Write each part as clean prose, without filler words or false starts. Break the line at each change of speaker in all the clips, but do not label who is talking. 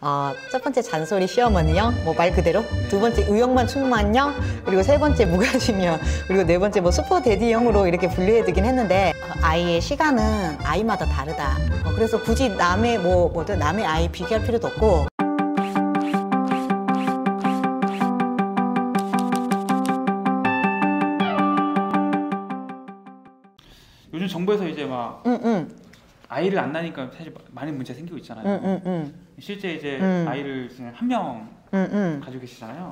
첫 번째 잔소리 시어머니형, 뭐 말 그대로. 두 번째 의욕만 충만형, 그리고 세 번째 무관심형, 그리고 네 번째 뭐 슈퍼 데디형으로 이렇게 분류해두긴 했는데 아이의 시간은 아이마다 다르다. 그래서 굳이 남의 남의 아이 비교할 필요도 없고.
요즘 정부에서 이제 막 아이를 안 낳으니까 사실 많은 문제 생기고 있잖아요. 실제 이제 아이를 한 명 가지고 계시잖아요.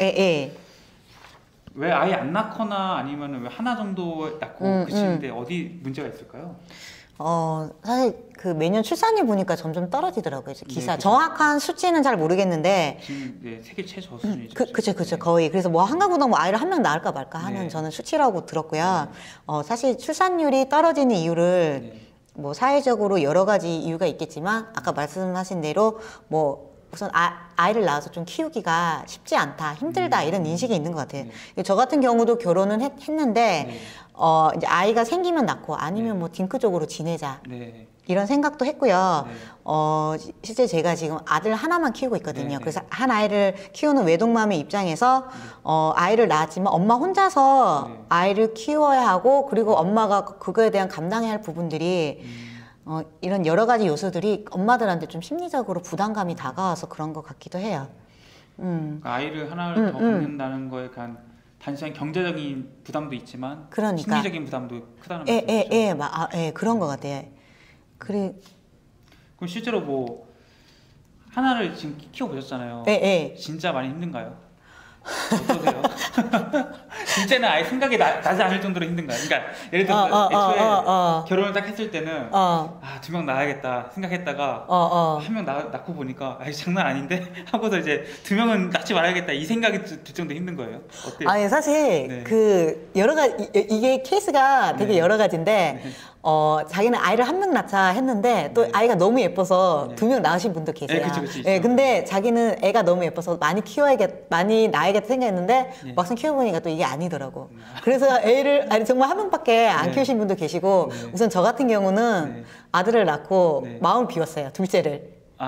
왜 아이 안 낳거나 아니면 왜 하나 정도 낳고 그치는데 어디 문제가 있을까요?
사실 그 매년 출산율 보니까 점점 떨어지더라고요. 기사.
네,
정확한 수치는 잘 모르겠는데
지금 네, 세계 최저 수준이죠.
그쵸. 거의. 그래서 뭐 한가구당 뭐 아이를 한 명 낳을까 말까 하는
네.
저는 수치라고 들었고요. 사실 출산율이 떨어지는 이유를 뭐 사회적으로 여러 가지 이유가 있겠지만 아까 말씀하신 대로 뭐 우선 아이를 낳아서 좀 키우기가 쉽지 않다, 힘들다 이런 인식이 있는 것 같아요. 저 같은 경우도 결혼은 했는데 이제 아이가 생기면 낳고 아니면 뭐 딩크족으로 지내자 이런 생각도 했고요. 실제 제가 지금 아들 하나만 키우고 있거든요. 그래서 한 아이를 키우는 외동맘의 입장에서 아이를 낳았지만 엄마 혼자서 아이를 키워야 하고 그리고 엄마가 그거에 대한 감당해야 할 부분들이 이런 여러 가지 요소들이 엄마들한테 좀 심리적으로 부담감이 다가와서 그런 것 같기도 해요.
그러니까 아이를 하나를 더 갖는다는 거에 대한 단순한 경제적인 부담도 있지만
그러니까.
심리적인 부담도 크다는 말씀이죠.
그런 것 같아요. 그럼
실제로 뭐 하나를 지금 키워보셨잖아요. 진짜 많이 힘든가요? 어떠세요? 진짜는 아예 생각이 나지 않을 정도로 힘든가요? 그러니까 예를 들어서 애초에 결혼을 딱 했을 때는 두 명 낳아야겠다 생각했다가 한 명 낳고 보니까 장난 아닌데 하고서 이제 두 명은 낳지 말아야겠다 이 생각이 들 정도 힘든 거예요. 어때요?
아니 사실 그 여러 가지 이게 케이스가 되게 여러 가지인데 자기는 아이를 한 명 낳자 했는데 또 아이가 너무 예뻐서 두 명 낳으신 분도 계세요. 근데 자기는 애가 너무 예뻐서 많이 낳아야겠다 생각했는데 막상 키워보니까 또 이게 아니더라고. 그래서 애를 정말 한 명밖에 안 키우신 분도 계시고 우선 저 같은 경우는 아들을 낳고 마음을 비웠어요. 둘째를.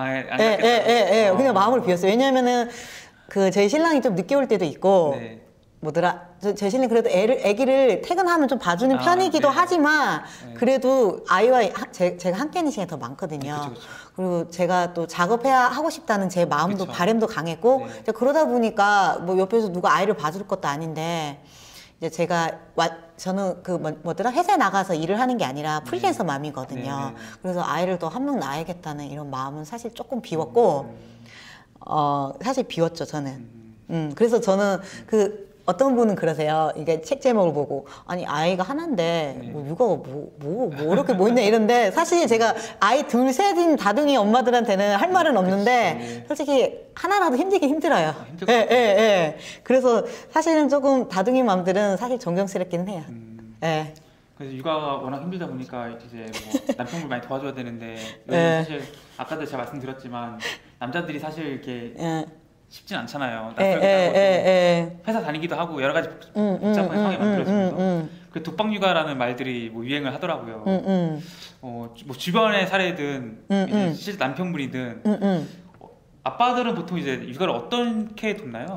그냥 마음을 비웠어요. 왜냐하면은 그 저희 신랑이 좀 늦게 올 때도 있고 제 신랑 그래도 애기를 퇴근하면 좀 봐주는 편이기도 하지만 그래도 아이와 제가 함께 있는 시간이 더 많거든요. 그리고 제가 또 하고 싶다는 제 마음도 바람도 강했고 그러다 보니까 뭐 옆에서 누가 아이를 봐줄 것도 아닌데 이제 저는 회사에 나가서 일을 하는 게 아니라 프리랜서 맘이거든요. 그래서 아이를 더 한 명 낳아야겠다는 이런 마음은 사실 조금 비웠고 사실 비웠죠 저는. 그래서 저는 어떤 분은 그러세요. 이게 책 제목을 보고 아니 아이가 하나인데 뭐 육아가 뭐 이렇게 뭐 있냐 이런데 사실 제가 아이 둘 셋인 다둥이 엄마들한테는 할 말은 없는데 솔직히 하나라도 힘들긴 힘들어요. 그래서 사실은 조금 다둥이 맘들은 사실 존경스럽기는 해요.
그래서 육아가 워낙 힘들다 보니까 이제 뭐 남편분 많이 도와줘야 되는데 사실 아까도 제가 말씀드렸지만 남자들이 사실 이렇게 쉽진 않잖아요. 회사 다니기도 하고 여러 가지 복잡한 상황이 만들어지면서 그 독박육아라는 말들이 뭐 유행을 하더라고요. 뭐 주변의 사례든 이제 실제 남편분이든 아빠들은 보통 이제 육아를 어떻게 돕나요?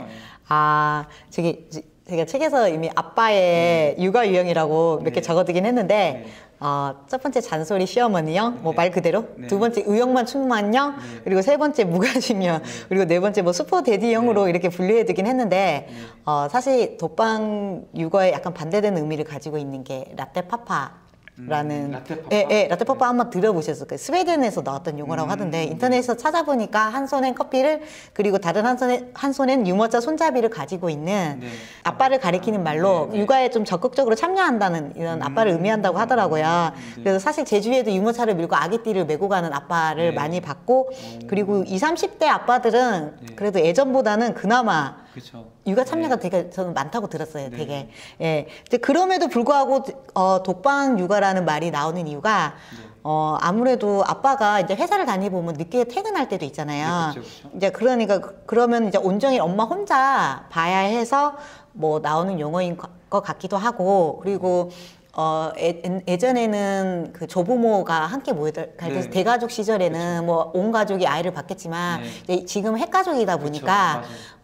제가 책에서 이미 아빠의 육아 유형이라고 몇 개 적어두긴 했는데 첫 번째 잔소리 시어머니형, 뭐 말 그대로. 두 번째 의욕만 충만형, 그리고 세 번째 무관심형, 그리고 네 번째 뭐 슈퍼 데디형으로 이렇게 분류해두긴 했는데 사실 독방 육아에 약간 반대되는 의미를 가지고 있는 게 라떼파파. 라떼파파 한번 들어보셨을 거예요. 스웨덴에서 나왔던 용어라고 하던데 인터넷에서 찾아보니까 한 손엔 커피를 그리고 다른 한 손엔 유모차 손잡이를 가지고 있는 아빠를 가리키는 말로 육아에 좀 적극적으로 참여한다는 이런 아빠를 의미한다고 하더라고요. 그래서 사실 제주에도 유모차를 밀고 아기띠를 메고 가는 아빠를 많이 봤고 그리고 20, 30대 아빠들은 그래도 예전보다는 그나마 육아 참여가 되게 저는 많다고 들었어요. 되게. 그럼에도 불구하고 독방 육아라는 말이 나오는 이유가 아무래도 아빠가 이제 회사를 다니보면 늦게 퇴근할 때도 있잖아요. 이제 그러면 이제 온종일 엄마 혼자 봐야 해서 뭐 나오는 용어인 것 같기도 하고 그리고 예전에는 그 조부모가 함께 모여갈 때
네.
대가족 시절에는 뭐 온 가족이 아이를 낳겠지만 이제 지금 핵가족이다 보니까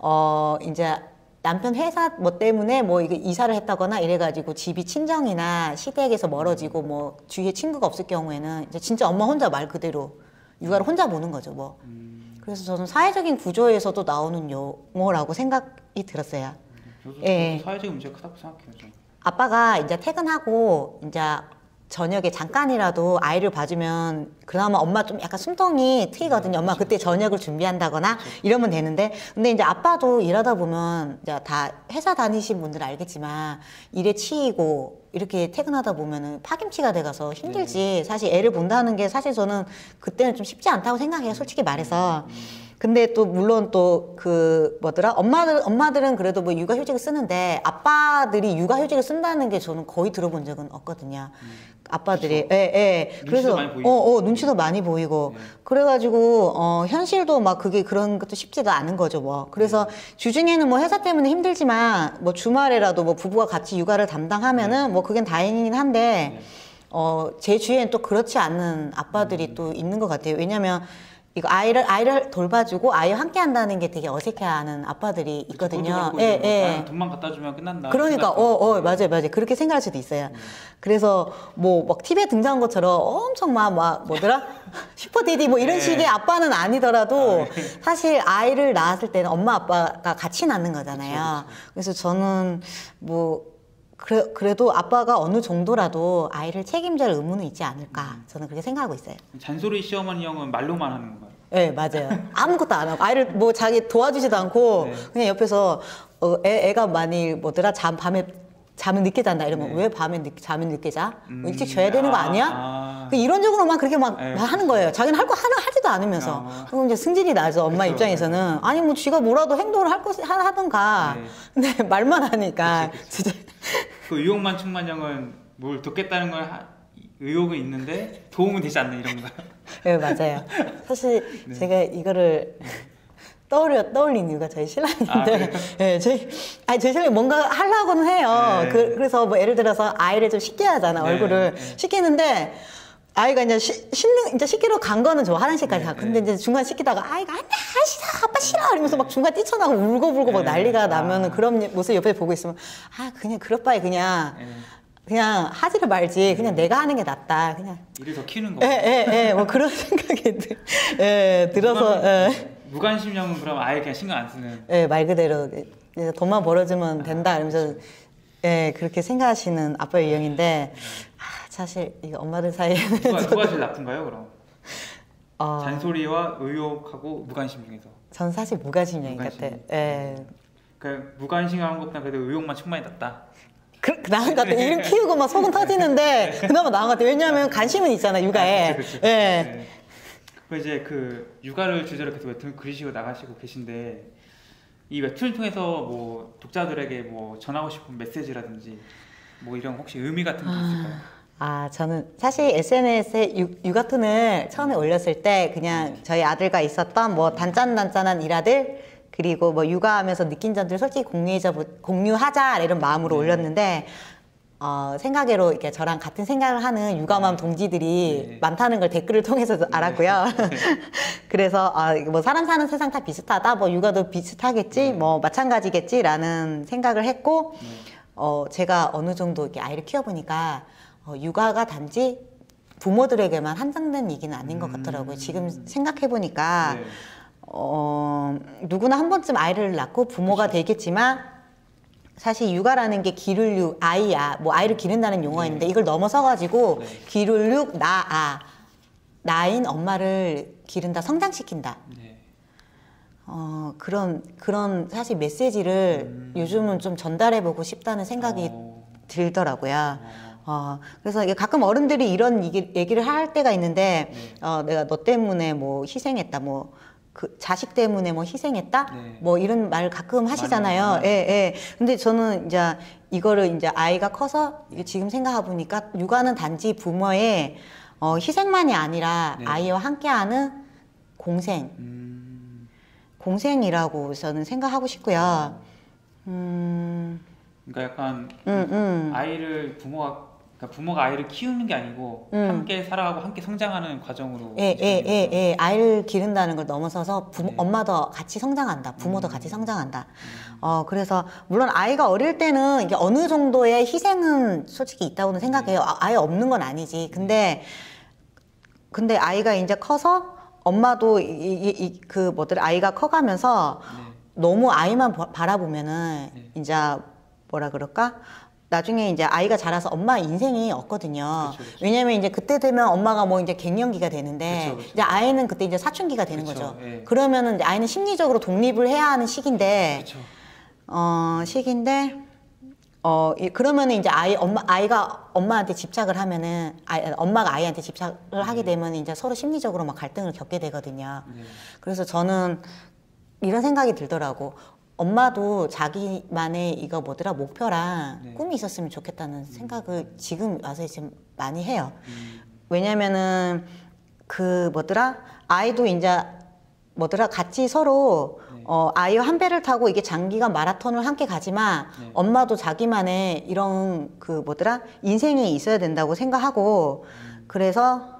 이제 남편 회사 뭐 때문에 뭐 이게 이사를 했다거나 이래가지고 집이 친정이나 시댁에서 멀어지고 뭐 주위에 친구가 없을 경우에는 이제 진짜 엄마 혼자 말 그대로 육아를 혼자 보는 거죠 뭐. 그래서 저는 사회적인 구조에서도 나오는 용어라고 생각이 들었어요.
저도 사회적인 문제가 크다고 생각해요. 좀.
아빠가 이제 퇴근하고 이제 저녁에 잠깐이라도 아이를 봐주면 그나마 엄마 좀 약간 숨통이 트이거든요. 엄마 그때 저녁을 준비한다거나 이러면 되는데, 근데 이제 아빠도 일하다 보면 이제 다 회사 다니신 분들은 알겠지만 일에 치이고 이렇게 퇴근하다 보면은 파김치가 돼가서 힘들지. 사실 애를 본다는 게 사실 저는 그때는 좀 쉽지 않다고 생각해요. 솔직히 말해서. 근데 또 물론 또 그 뭐더라 엄마들은 그래도 뭐 육아휴직을 쓰는데 아빠들이 육아휴직을 쓴다는 게 저는 거의 들어본 적은 없거든요. 아빠들이 그래서 눈치도 많이 보이고 그래가지고 현실도 막 그게 그런 것도 쉽지가 않은 거죠 뭐. 그래서 주중에는 뭐 회사 때문에 힘들지만 뭐 주말에라도 뭐 부부가 같이 육아를 담당하면은 뭐 그겐 다행이긴 한데 제 주위엔 또 그렇지 않는 아빠들이 또 있는 것 같아요. 왜냐면 이거 아이를 돌봐주고 아이와 함께 한다는 게 되게 어색해하는 아빠들이 있거든요.
돈만 갖다 주면 끝난다.
그러니까 맞아요. 그렇게 생각할 수도 있어요. 그래서 뭐 막 TV에 등장한 것처럼 엄청 막 뭐더라 슈퍼데디 뭐 이런 식의 아빠는 아니더라도 사실 아이를 낳았을 때는 엄마 아빠가 같이 낳는 거잖아요. 그래서 저는 뭐 그래도 아빠가 어느 정도라도 아이를 책임질 의무는 있지 않을까 저는 그렇게 생각하고 있어요.
잔소리 시어머니 형은 말로만 하는 건가요?
네, 맞아요. 아무것도 안 하고 아이를 뭐 자기 도와주지도 않고 그냥 옆에서 애가 많이 뭐더라 밤에 잠을 늦게 잔다 이러면 왜 밤에 잠을 늦게 자? 뭐 일찍 자야 되는 거 아니야? 이런적으로만 그렇게 막 하는 거예요. 자기는 할 거 하지도 않으면서. 그럼 이제 승질이 나죠. 엄마 입장에서는. 아니 뭐 쥐가 뭐라도 행동을 하던가. 근데 말만 하니까. 진짜.
그 의욕만 충만형은 뭘 돕겠다는 걸 의욕은 있는데 도움은 되지 않는 이런 거요.
네, 맞아요. 사실 제가 이거를 떠올린 이유가 저희 신랑인데, 저희 신랑이 뭔가 하려고는 해요. 그래서 뭐 예를 들어서 아이를 좀 씻게 하잖아, 얼굴을. 씻기는데, 아이가 이제 이제 씻기러 간 거는 좋아, 화장실까지 가. 근데 이제 중간 씻기다가 아이가 안 돼, 싫어, 아빠 싫어! 이러면서 막 중간 뛰쳐나고 울고 막 난리가 나면은 그런 모습 옆에 보고 있으면, 그냥 그럴 바에 그냥 하지를 말지. 그냥 내가 하는 게 낫다. 그냥.
일을 더 키우는 거.
뭐 그런 생각이 들어서.
무관심형은 그럼 아예 그냥 신경 안 쓰는.
말 그대로 돈만 벌어주면 된다. 이러면서 그렇게 생각하시는 아빠 유형인데 사실 이거 엄마들 사이에는
누가 제일 나쁜가요, 그럼? 잔소리와 의욕하고 무관심 중에서.
전 사실 무관심형 같아요.
그 무관심한 것보다 그래도 의욕만 충만히 낫다.
나은 것 같아. 이름 키우고 막 속은 터지는데 그나마 나은 것 같아. 왜냐하면 관심은 있잖아, 육아에.
그 이제 그 육아를 주제로 계속 웹툰 그리시고 나가시고 계신데 이 웹툰을 통해서 뭐 독자들에게 뭐 전하고 싶은 메시지라든지 뭐 이런 혹시 의미 같은 게 있을까요?
저는 사실 SNS에 육아툰을 처음에 올렸을 때 그냥 저희 아들과 있었던 뭐 단짠단짠한 일화들 그리고 뭐 육아하면서 느낀 점들 솔직히 공유하자 이런 마음으로 올렸는데 생각외로 이렇게 저랑 같은 생각을 하는 육아맘 동지들이 많다는 걸 댓글을 통해서도 알았고요. 그래서 뭐 사람 사는 세상 다 비슷하다, 뭐 육아도 비슷하겠지, 뭐 마찬가지겠지라는 생각을 했고, 제가 어느 정도 이렇게 아이를 키워보니까 육아가 단지 부모들에게만 한정된 얘기는 아닌 것 같더라고요. 지금 생각해보니까 누구나 한 번쯤 아이를 낳고 부모가 되겠지만. 사실 육아라는 게 기를 육 아이야, 뭐 아이를 기른다는 용어인데 이걸 넘어서가지고 기를 육 나인 엄마를 기른다, 성장시킨다. 그런 사실 메시지를 요즘은 좀 전달해보고 싶다는 생각이 들더라고요. 그래서 이게 가끔 어른들이 이런 얘기를 할 때가 있는데 내가 너 때문에 뭐 희생했다, 뭐 그 자식 때문에 뭐 희생했다? 뭐 이런 말 가끔 하시잖아요. 근데 저는 이제 이거를 이제 아이가 커서 지금 생각해 보니까 육아는 단지 부모의 희생만이 아니라 아이와 함께하는 공생이라고 저는 생각하고 싶고요.
그러니까 약간 아이를 부모가 그러니까 부모가 아이를 키우는 게 아니고 함께 살아가고 함께 성장하는 과정으로.
아이를 기른다는 걸 넘어서서 엄마도 같이 성장한다. 부모도 같이 성장한다. 그래서 물론 아이가 어릴 때는 이게 어느 정도의 희생은 솔직히 있다고는 생각해요. 아예 없는 건 아니지. 근데 아이가 이제 커서 엄마도 아이가 커가면서 너무 아이만 바라보면은 이제 뭐라 그럴까? 나중에 이제 아이가 자라서 엄마 인생이 없거든요.
그쵸.
왜냐면 이제 그때 되면 엄마가 뭐 이제 갱년기가 되는데
그쵸.
이제 아이는 그때 이제 사춘기가 되는 거죠.
예.
그러면은 이제 아이는 심리적으로 독립을 해야 하는 시기인데, 그러면은 이제 아이가 엄마한테 집착을 하면은 엄마가 아이한테 집착을 하게 되면 이제 서로 심리적으로 막 갈등을 겪게 되거든요. 그래서 저는 이런 생각이 들더라고. 엄마도 자기만의 이거 뭐더라 목표랑 꿈이 있었으면 좋겠다는 생각을 지금 와서 지금 많이 해요. 왜냐면은 아이도 이제 같이 서로 아이와 한 배를 타고 이게 장기간 마라톤을 함께 가지만 엄마도 자기만의 이런 인생이 있어야 된다고 생각하고 그래서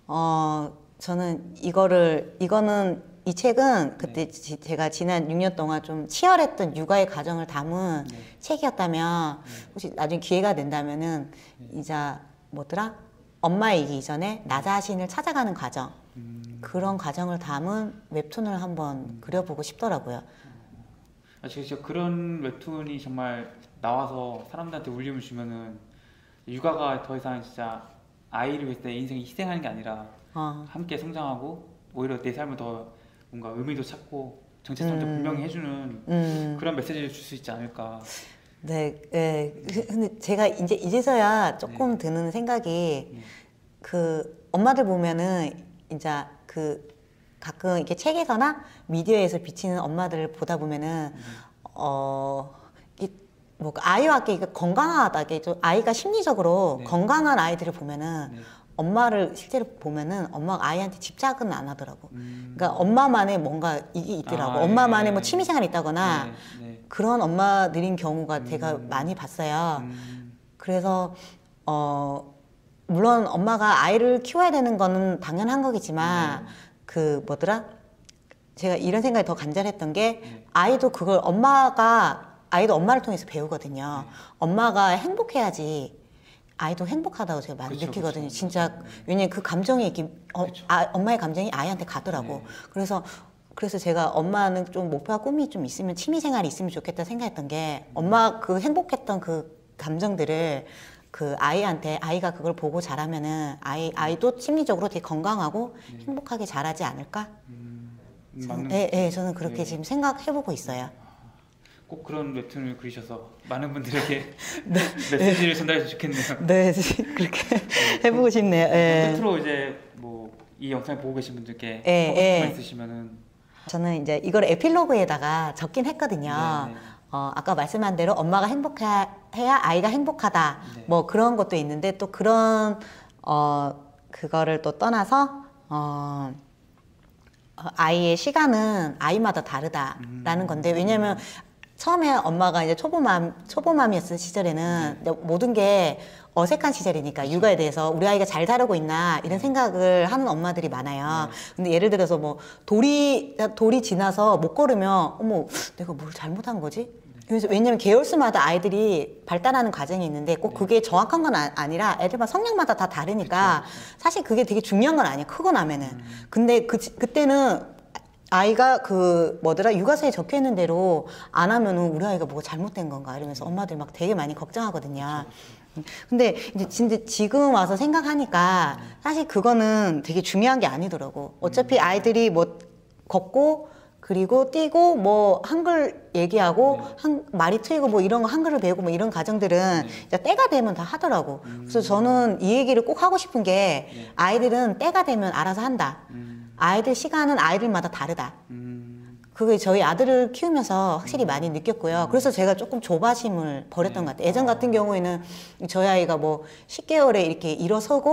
저는 이거는 이 책은 그때 제가 지난 6년 동안 좀 치열했던 육아의 과정을 담은 책이었다면 혹시 나중에 기회가 된다면은 이제 엄마이기 이전에 나 자신을 찾아가는 과정 그런 과정을 담은 웹툰을 한번 그려보고 싶더라고요.
진짜 그런 웹툰이 정말 나와서 사람들한테 울림을 주면은 육아가 더 이상 진짜 아이를 위해서 내 인생을 희생하는 게 아니라 함께 성장하고 오히려 내 삶을 더 뭔가 의미도 찾고 정체성도 분명히 해주는 그런 메시지를 줄 수 있지 않을까.
네, 근데 제가 이제서야 조금 드는 생각이 엄마들 보면은 이제 가끔 이렇게 책에서나 미디어에서 비치는 엄마들을 보다 보면은 아이와 함께 건강하다, 아이가 심리적으로 건강한 아이들을 보면은. 엄마를 실제로 보면은 엄마가 아이한테 집착은 안 하더라고. 그러니까 엄마만의 뭔가 이게 있더라고. 엄마만의 뭐 취미생활이 있다거나 그런 엄마들인 경우가 제가 많이 봤어요. 그래서 물론 엄마가 아이를 키워야 되는 거는 당연한 거겠지만 제가 이런 생각이 더 간절했던 게 아이도 아이도 엄마를 통해서 배우거든요. 엄마가 행복해야지 아이도 행복하다고 제가 많이 느끼거든요. 진짜 왜냐면 그 감정이 이렇게 엄마의 감정이 아이한테 가더라고. 그래서 제가 엄마는 좀 목표와 꿈이 좀 있으면 취미생활이 있으면 좋겠다 생각했던 게 엄마 행복했던 그 감정들을 아이한테 아이가 그걸 보고 자라면은 아이도 심리적으로 되게 건강하고 행복하게 자라지 않을까? 저는 그렇게 지금 생각해보고 있어요.
꼭 그런 웹툰을 그리셔서 많은 분들에게 메시지를 전달해서 좋겠네요.
네, 그렇게 해보고 싶네요.
끝으로 이제 이 영상을 보고 계신 분들께 하고 싶은 말 있으시면은
저는 이제 이걸 에필로그에다가 적긴 했거든요. 아까 말씀한 대로 엄마가 행복해야 아이가 행복하다. 뭐 그런 것도 있는데 또 그런 그거를 또 떠나서 아이의 시간은 아이마다 다르다라는 건데 왜냐면 처음에 엄마가 이제 초보맘이었을 시절에는 모든 게 어색한 시절이니까 육아에 대해서 우리 아이가 잘 자라고 있나 이런 생각을 하는 엄마들이 많아요. 근데 예를 들어서 뭐 돌이 지나서 못 걸으면 어머 내가 뭘 잘못한 거지? 그래서 왜냐면 계열수마다 아이들이 발달하는 과정이 있는데 꼭 그게 정확한 건 아니라 애들마다 성향마다 다 다르니까 사실 그게 되게 중요한 건 아니에요. 크고 나면은. 근데 그때는 아이가 육아서에 적혀 있는 대로 안 하면은 우리 아이가 뭐가 잘못된 건가 이러면서 엄마들 막 되게 많이 걱정하거든요. 근데 이제 지금 와서 생각하니까 사실 그거는 되게 중요한 게 아니더라고. 어차피 아이들이 뭐 걷고 그리고 뛰고 뭐 한글 얘기하고 말이 트이고 뭐 이런 거 한글을 배우고 뭐 이런 과정들은 이제 때가 되면 다 하더라고. 그래서 저는 이 얘기를 꼭 하고 싶은 게 아이들은 때가 되면 알아서 한다. 아이들 시간은 아이들마다 다르다. 그게 저희 아들을 키우면서 확실히 많이 느꼈고요. 그래서 제가 조금 조바심을 버렸던 것 같아요. 예전 같은 경우에는 저희 아이가 뭐 10개월에 이렇게 일어서고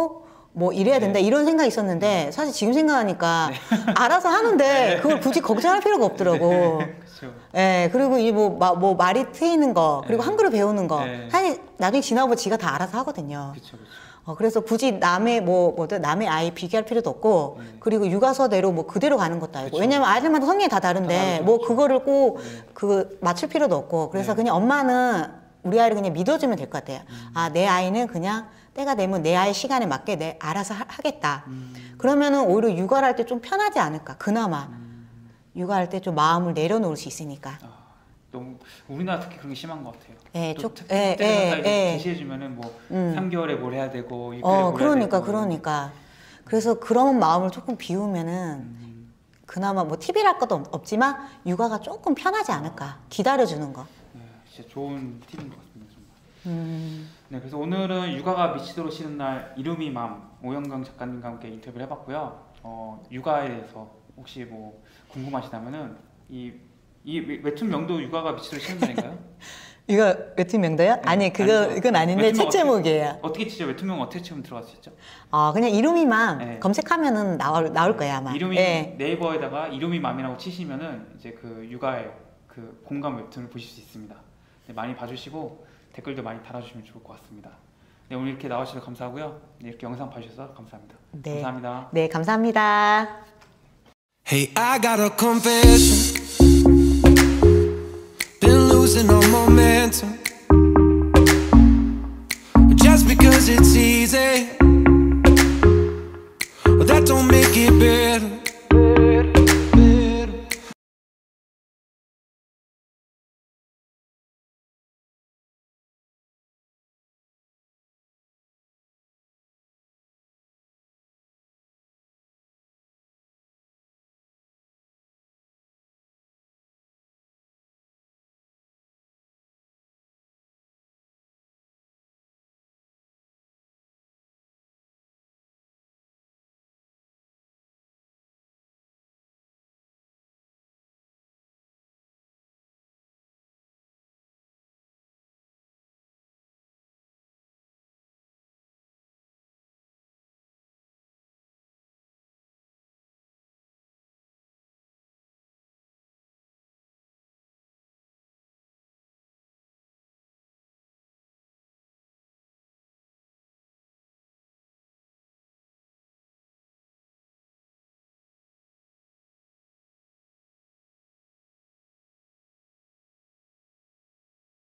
뭐 이래야 된다 이런 생각이 있었는데 사실 지금 생각하니까 알아서 하는데 그걸 굳이 걱정할 필요가 없더라고.
그렇죠.
예, 그리고 이 뭐 말이 트이는 거 그리고 한글을 배우는 거 사실 나중에 지나고 지가 다 알아서 하거든요.
그렇죠.
그래서 굳이 남의 남의 아이 비교할 필요도 없고 그리고 육아서대로 뭐 그대로 가는 것도 아니고 왜냐면 아이들마다 성향이 다 다른데 뭐 그거를 꼭 그 맞출 필요도 없고 그래서 그냥 엄마는 우리 아이를 그냥 믿어주면 될 것 같아요. 아, 내 아이는 그냥 때가 되면 내 아이 시간에 맞게 내 알아서 하겠다. 그러면은 오히려 육아를 할 때 좀 편하지 않을까. 그나마 육아할 때 좀 마음을 내려놓을 수 있으니까.
너무 우리나라 특히 그런 게 심한 것 같아요.
예,
제시해주면은 뭐 3개월에 뭘 해야 되고 6개월에 뭘 해야 되고.
그러니까. 그래서 그런 마음을 조금 비우면은 그나마 뭐 팁이랄 것도 없지만 육아가 조금 편하지 않을까. 기다려주는 거.
네, 진짜 좋은 팁인 것 같습니다. 정말. 네, 그래서 오늘은 육아가 미치도록 싫은 날 이루미맘 오영경 작가님과 함께 인터뷰를 해봤고요. 육아에 대해서 혹시 뭐 궁금하시다면은 이 웹툰명도 육아가 미치도록 싫은 날인가요?
이거 웹툰명도요?
네,
아니 그건 아닌데 책 제목이에요.
어떻게 치죠? 웹툰명 어떻게 치면 들어갔었죠?
그냥 이루미맘 검색하면은 나올 거예요 아마.
네이버에다가 이루미맘이라고 치시면은 이제 그 육아의 그 공감 웹툰을 보실 수 있습니다. 네, 많이 봐주시고 댓글도 많이 달아주시면 좋을 것 같습니다. 네, 오늘 이렇게 나와주셔서 감사하고요. 네, 이렇게 영상 봐주셔서 감사합니다.
네.
감사합니다.
네, 감사합니다.
Hey, I got a confession. Been losing all momentum. Just because it's easy, well, that don't make it better.